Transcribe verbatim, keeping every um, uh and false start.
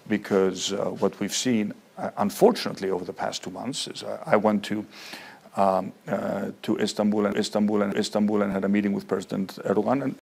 because uh, what we've seen, uh, unfortunately, over the past two months is uh, I went to um, uh, to Istambul and Istambul and Istambul and had a meeting with President Erdogan, and